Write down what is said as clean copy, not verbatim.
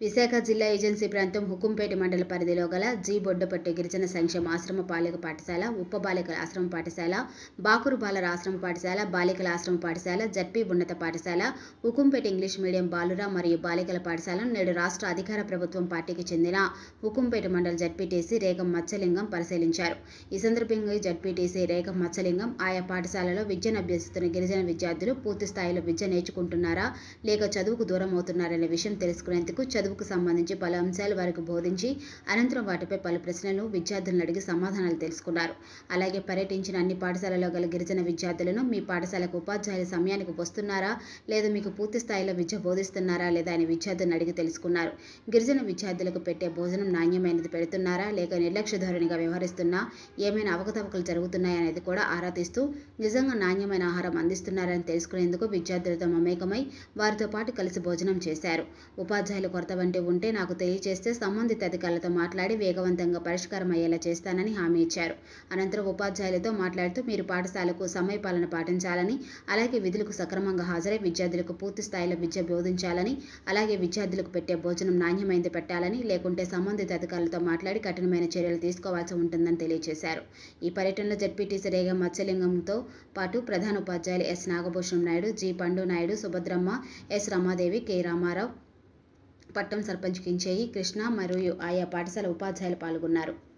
విశాఖ జిల్లా ఏజెన్సీ ప్రాంతం హుకుంపేట మండల పరిధిలో గల జి బొడ్డపట్టు గిరిజన సంక్షేమ ఆశ్రమ బాలిక పాఠశాల, ఉప బాలికల ఆశ్రమ పాఠశాల, బాకురు బాలర ఆశ్రమ పాఠశాల, బాలికల ఆశ్రమ పాఠశాల, జడ్పీ ఉన్నత పాఠశాల, హుకుంపేట ఇంగ్లీష్ మీడియం బాలుర మరియు బాలికల పాఠశాలను నేడు రాష్ట్ర అధికార ప్రభుత్వం పార్టీకి చెందిన హుకుంపేట మండల జడ్పీటీసీ రేగం మత్స్యలింగం పరిశీలించారు. ఈ సందర్భంగా జడ్పీటీసీ రేగం మత్స్యలింగం ఆయా పాఠశాలలో విద్యను అభ్యసిస్తున్న గిరిజన విద్యార్థులు పూర్తి స్థాయిలో విద్య నేర్చుకుంటున్నారా లేక చదువుకు దూరం అవుతున్నారనే విషయం తెలుసుకునేందుకు చదువుకు సంబంధించి పలు అంశాలు వారికి బోధించి అనంతరం వాటిపై పలు ప్రశ్నలను విద్యార్థులను అడిగి సమాధానాలు తెలుసుకున్నారు. అలాగే పర్యటించిన అన్ని పాఠశాలలో గల గిరిజన విద్యార్థులను మీ పాఠశాలకు ఉపాధ్యాయులు సమయానికి వస్తున్నారా లేదా మీకు పూర్తి స్థాయిలో విద్య బోధిస్తున్నారా లేదా అని విద్యార్థులను అడిగి తెలుసుకున్నారు. గిరిజన విద్యార్థులకు పెట్టే భోజనం నాణ్యమైనది పెడుతున్నారా లేక నిర్లక్ష్య ధోరణిగా వ్యవహరిస్తున్నా ఏమైనా అవకతవకలు జరుగుతున్నాయా అనేది కూడా ఆరా తీస్తూ నిజంగా నాణ్యమైన ఆహారం అందిస్తున్నారని తెలుసుకునేందుకు విద్యార్థులతో మమేకమై వారితో పాటు కలిసి భోజనం చేశారు. ఉపాధ్యాయుల కొరత వంటి ఉంటే నాకు తెలియజేస్తే సంబంధిత అధికారులతో మాట్లాడి వేగవంతంగా పరిష్కారం అయ్యేలా చేస్తానని హామీ ఇచ్చారు. అనంతరం ఉపాధ్యాయులతో మాట్లాడుతూ మీరు పాఠశాలకు సమయపాలన పాటించాలని, అలాగే విధులకు సక్రమంగా హాజరై విద్యార్థులకు పూర్తి స్థాయిలో విద్య బోధించాలని, అలాగే విద్యార్థులకు పెట్టే భోజనం నాణ్యమైనది పెట్టాలని, లేకుంటే సంబంధిత అధికారులతో మాట్లాడి కఠినమైన చర్యలు తీసుకోవాల్సి ఉంటుందని తెలియజేశారు. ఈ పర్యటనలో జడ్పీటీసీ రేగం మత్స్యలింగంతో పాటు ప్రధాన ఉపాధ్యాయులు yes Nagabhushanam Naidu, G Pandu Naidu, Subhadramma, S Ramadevi, K Ramarao, పట్టం సర్పంచ్ కించేయి కృష్ణ మరియు ఆయా పాఠశాల ఉపాధ్యాయులు పాల్గొన్నారు.